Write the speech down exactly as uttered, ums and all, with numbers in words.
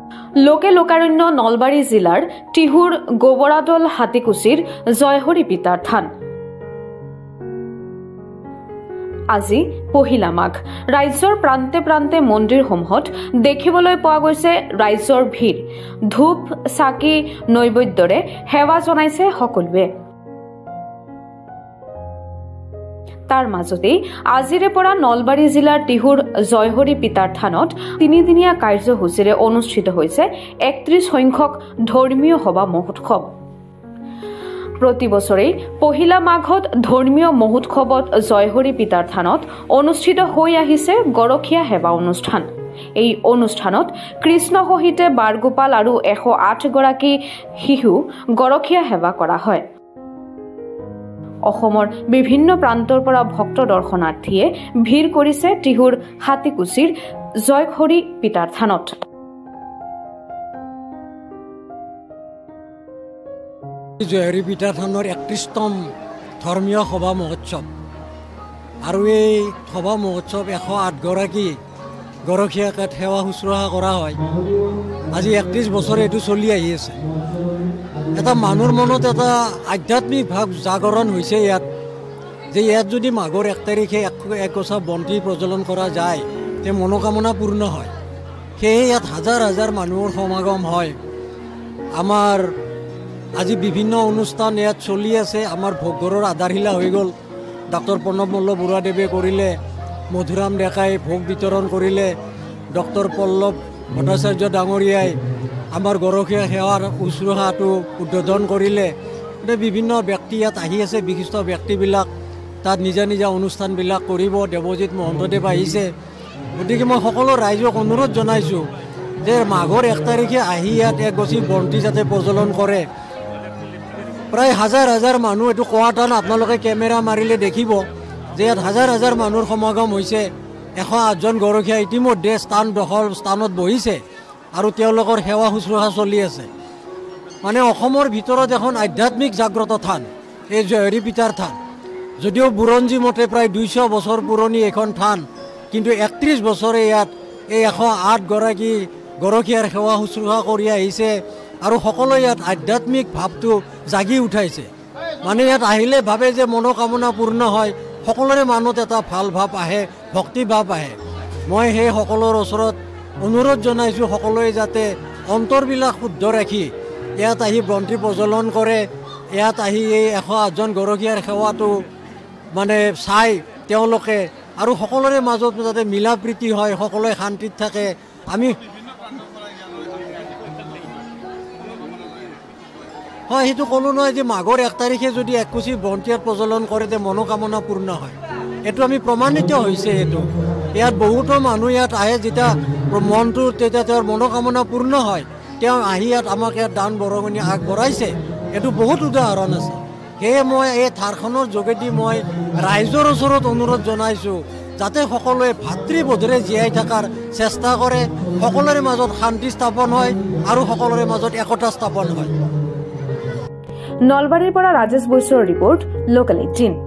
লোকে লোকাৰণ্য নলবাৰী জিলাৰ টিহুৰ গোবৰাদল হাতীকুছিৰ জয়হৰি পিতাৰ থান। আজি পহিলা মাঘ। ৰাজ্যৰ প্ৰান্তে প্ৰান্তে মন্দিৰসমূহত দেখিবলৈ পোৱা গৈছে ৰাইজৰ ভিৰ। ধূপ চাকি নৈবেদ্যৰে সেৱা জনাইছে সকলোৱে। তাৰ মাজতেই আজিৰে পৰা নলবাৰী জিলাৰ টিহুৰ জয়হৰি পিতাৰ থানত তিনিদিনীয়া কাৰ্যসূচীৰে অনুষ্ঠিত হৈছে একত্ৰিশ সংখ্যক ধৰ্মীয় সভা মহোৎসৱ। প্ৰতি বছৰেই পহিলা মাঘত ধৰ্মীয় মহোৎসৱত জয়হৰি পিতাৰ থানত অনুষ্ঠিত হৈ আহিছে গৰখীয়া সেৱা অনুষ্ঠান। এই অনুষ্ঠানত কৃষ্ণ সহিতে বাৰগোপাল আৰু এশ আঠ গৰাকী শিশু গৰখীয়া সেৱা কৰা হয়। অসমৰ বিভিন্ন প্ৰান্তৰ পৰা ভক্ত দৰ্শনাৰ্থীয়ে ভিৰ কৰিছে টিহুৰ হাতীকুছিৰ জয়হৰি পিতাৰ থানত। জয়হৰি পিতাৰ থানৰ একত্ৰিশতম ধৰ্মীয় সভা মহোৎসৱ আৰু এই সভা মহোৎসৱ এশ আঠগৰাকী গৰখীয়াকে সেৱা শুশ্ৰূষা কৰা হয়। আজি একত্ৰিশ বছৰ এইটো চলি আহি আছে। এটা মানুহৰ মনত এটা আধ্যাত্মিক ভাৱ জাগৰণ হৈছে ইয়াত, যে ইয়াত যদি মাঘৰ এক তাৰিখে একগছা বন্তি প্ৰজ্বলন কৰা যায় তে মনোকামনা পূৰ্ণ হয়। সেয়ে ইয়াত হাজাৰ হাজাৰ মানুহৰ সমাগম হয়। আমাৰ আজি বিভিন্ন অনুষ্ঠান ইয়াত চলি আছে। আমাৰ ভোগঘৰৰ আধাৰশিলা হৈ গ'ল। ডক্টৰ প্ৰণৱ মল্ল বৰুৱাদেৱে কৰিলে, মধুৰাম ডেকাই ভোগ বিতৰণ কৰিলে, ডক্টৰ পল্লৱ ভট্টাচাৰ্য ডাঙৰীয়াই আমাৰ গৰখীয়া সেৱাৰ শুশ্ৰূষাটো উদ্বোধন কৰিলে। বিভিন্ন ব্যক্তি ইয়াত আহি আছে, বিশিষ্ট ব্যক্তিবিলাক তাত নিজা নিজা অনুষ্ঠানবিলাক কৰিব। দেৱজিৎ মহন্তদেৱ আহিছে। গতিকে মই সকলো ৰাইজক অনুৰোধ জনাইছোঁ যে মাঘৰ এক তাৰিখে আহি ইয়াত একগছি বন্তি যাতে প্ৰজ্বলন কৰে। প্ৰায় হাজাৰ হাজাৰ মানুহ, এইটো কোৱা টান, আপোনালোকে কেমেৰা মাৰিলে দেখিব যে ইয়াত হাজাৰ হাজাৰ মানুহৰ সমাগম হৈছে। এশ আঠজন গৰখীয়া ইতিমধ্যে স্থান দখল স্থানত বহিছে আৰু তেওঁলোকৰ সেৱা শুশ্ৰূষা চলি আছে। মানে অসমৰ ভিতৰত এখন আধ্যাত্মিক জাগ্ৰত থান এই জয়হৰি পিতাৰ থান। যদিও বুৰঞ্জী মতে প্ৰায় দুইশ বছৰ পুৰণি এখন থান, কিন্তু একত্ৰিশ বছৰে ইয়াত এই এশ আঠগৰাকী গৰখীয়াৰ সেৱা শুশ্ৰূষা কৰি আহিছে আৰু সকলোৱে ইয়াত আধ্যাত্মিক ভাৱটো জাগি উঠাইছে। মানে ইয়াত আহিলে ভাবে যে মনোকামনা পূৰ্ণ হয়, সকলোৰে মনত এটা ভাল ভাৱ আহে, ভক্তি ভাৱ আহে। মই সেই সকলোৰ ওচৰত অনুৰোধ জনাইছোঁ সকলোৱে যাতে অন্তৰবিলাক শুদ্ধ ৰাখি ইয়াত আহি বন্তি প্ৰজ্বলন কৰে। ইয়াত আহি এই এশ আঠজন গৰখীয়াৰ সেৱাটো মানে চাই তেওঁলোকে, আৰু সকলোৰে মাজত যাতে মিলা প্ৰীতি হয়, সকলোৱে শান্তিত থাকে। আমি হয় সেইটো ক'লোঁ নহয় যে মাঘৰ এক তাৰিখে যদি এককুচি বন্তিয়াত প্ৰজ্বলন কৰে তে মনোকামনা পূৰ্ণ হয়। এইটো আমি প্ৰমাণিত হৈছে। এইটো ইয়াত বহুতো মানুহ ইয়াত আহে, যেতিয়া মনটো তেতিয়া তেওঁৰ মনোকামনা পূৰ্ণ হয়। তেওঁ আহি ইয়াত আমাক ইয়াত দান বৰঙণি আগবঢ়াইছে। এইটো বহুত উদাহৰণ আছে। সেয়ে মই এই থাৰখনৰ যোগেদি মই ৰাইজৰ ওচৰত অনুৰোধ জনাইছোঁ যাতে সকলোৱে ভাতৃবোধেৰে জীয়াই থকাৰ চেষ্টা কৰে, সকলোৰে মাজত শান্তি স্থাপন হয় আৰু সকলোৰে মাজত একতা স্থাপন হয়। নলবাৰীৰ পৰা ৰাজেশ বৈশ্যৰ ৰিপৰ্ট, লোকেল এইটিন।